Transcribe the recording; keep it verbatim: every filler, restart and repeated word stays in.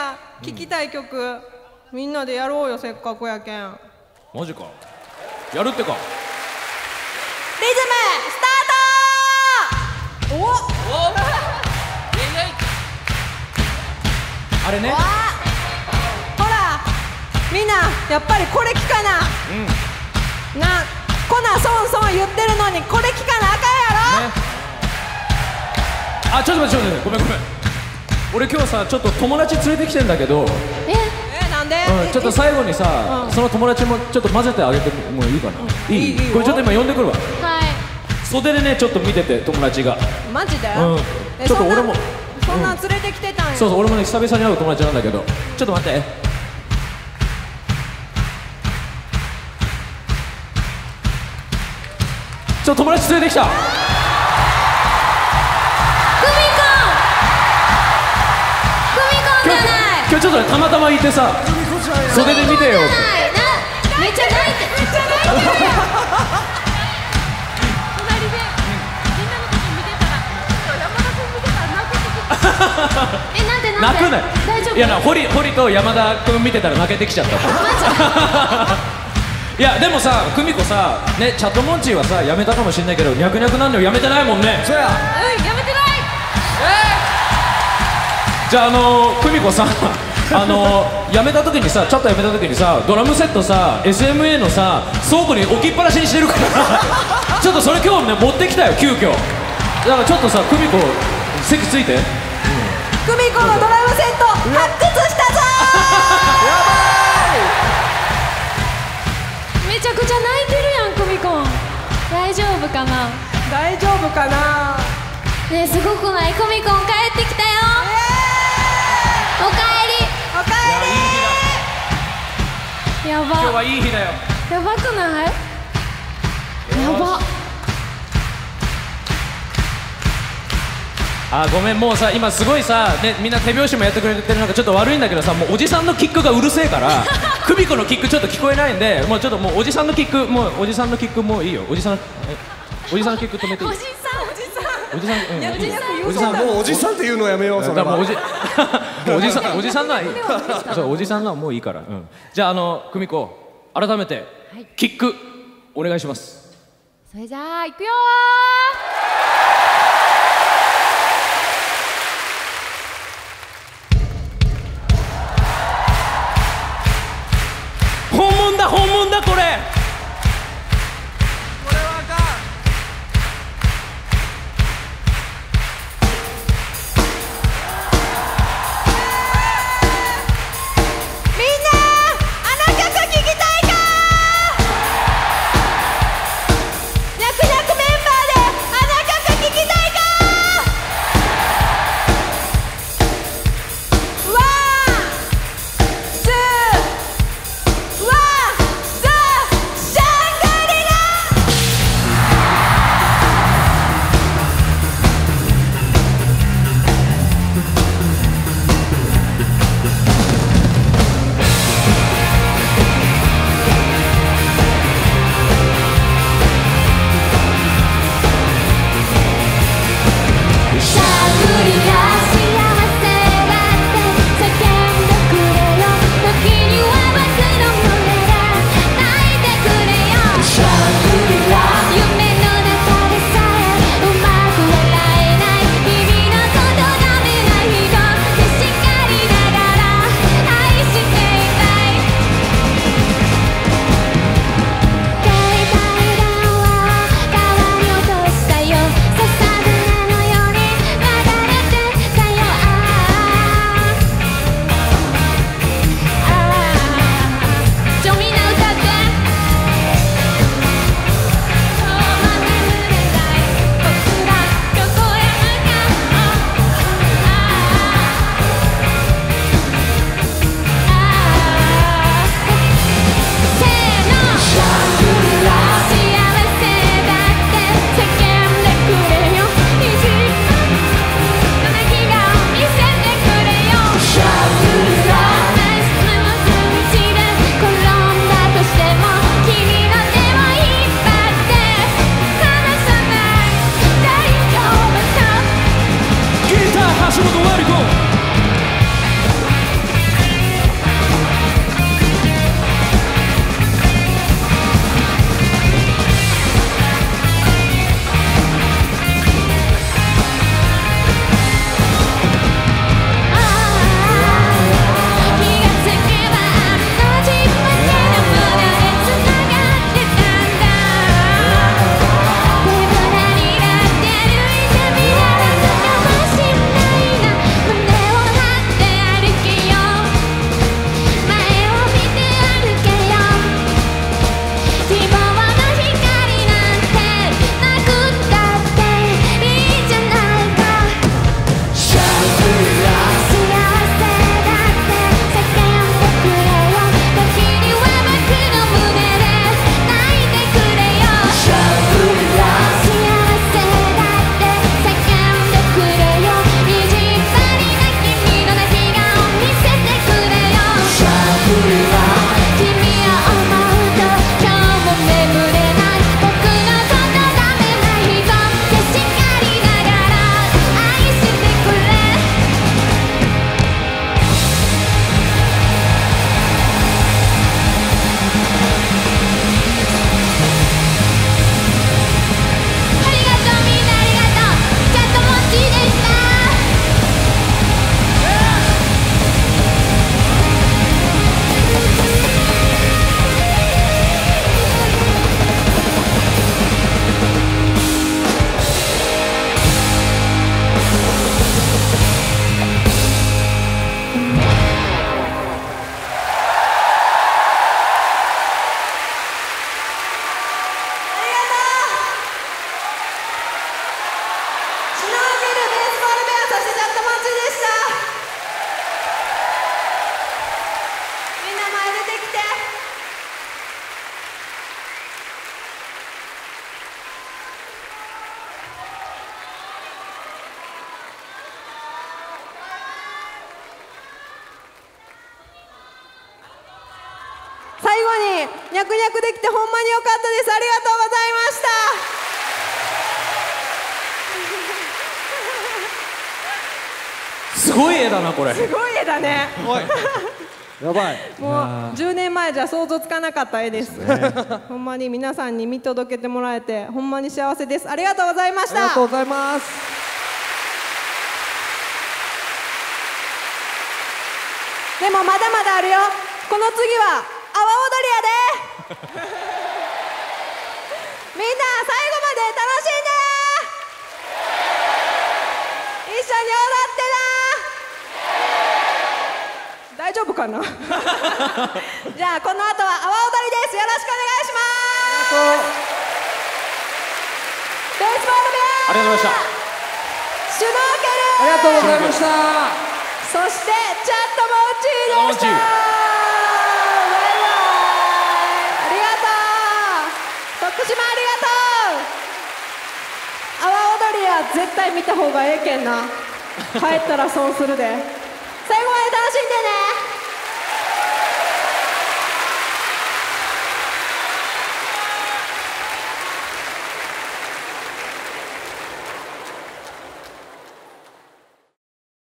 や聴きたい曲、みんなでやろうよ、せっかくやけん。 マジか、やるってか。 リズムスタート。おっあれね、 ほらみんなやっぱりこれ聞かな、うん、なこなそんそん言ってるのにこれ聞かなあかんやろ、ね、 あ、ちょっと待ってちょっと待って、ごめんごめん。俺今日さちょっと友達連れてきてんだけど、 ええなんで、 うん、ちょっと最後にさ、うん、その友達もちょっと混ぜてあげてもいいかな、うん、いい? いいこれちょっと今呼んでくるわ。 はい、 袖でねちょっと見てて友達が。 マジで、 うん、ちょっと俺もそんなん連れてきてたんや、うん、 そうそう、俺もね久々に会う友達なんだけど、ちょっと待って。ちょっと友達連れてきた。今日ちょっとねたまたまいてさ、袖で見てよって。 めっちゃ泣いてめっちゃ泣いてるやん。隣でみんなのこと見てたら、山田君見てたら泣けてきた。え、なんでなんで？ 泣くね。 大丈夫？ いやな、堀堀と山田君見てたら泣けてきちゃった。いやでもさ、久美子さ、ね、チャットモンチーはさやめたかもしれないけど、ニャクニャクなんのやめてないもんね。 そうや。うん、やめてない。 じゃあ、あのー、久美子さん、あのー、辞めた時にさ、ちょっと辞めた時にさ、ドラムセットさ、エスエムエー のさ、倉庫に置きっぱなしにしてるからちょっとそれ今日ね、持ってきたよ、急遽。だからちょっとさ、久美子、席ついて。 久美子のドラムセット、発掘したぞーやばい。めちゃくちゃ泣いてるやん、久美子。大丈夫かな。 大丈夫かな。 ねえ、すごくない？久美子帰ってきたよ。おかえり。 おかえり。 やば。 今日はいい日だよ。 やばくない？やば。 あ、ごめん、もうさ、今すごいさ、ね、みんな手拍子もやってくれてるのがちょっと悪いんだけどさ、もうおじさんのキックがうるせえから久美子のキックちょっと聞こえないんで、もうちょっともうおじさんのキック、もうおじさんのキックもういいよ。おじさん、おじさんのキック止めていい？ おじさん、おじさん。 おじさん、うん、 おじさん、 おじさん、もうおじさんっていうのやめよう。それはもうおじもうおじさん、おじさんのはいい。そうおじさんのはもういいから、うん、じゃあ、あの久美子、改めて、はい、キックお願いします。 それじゃあ行くよー。本物だ、本物だ、これ。 あニャクニャクできてほんまによかったです。ありがとうございました。 すごい絵だなこれ。 すごい絵だね。 やばい。 もうじゅうねんまえじゃ想像つかなかった絵です。ほんまに皆さんに見届けてもらえてほんまに幸せです。ありがとうございました。 ありがとうございます。 でもまだまだあるよ。この次は阿波踊りやで。みんな最後まで楽しんで。一緒に踊ってな。大丈夫かな。じゃあこの後は阿波踊りです。よろしくお願いします。ベースボール部屋。 ありがとうございました。 シュノーケル。 ありがとうございました。 そしてチャットモンチーでした。バイバイ。ありがとう。徳島ありがとう。阿波踊りは絶対見た方がええけんな。帰ったら損するで。最後まで楽しんでね。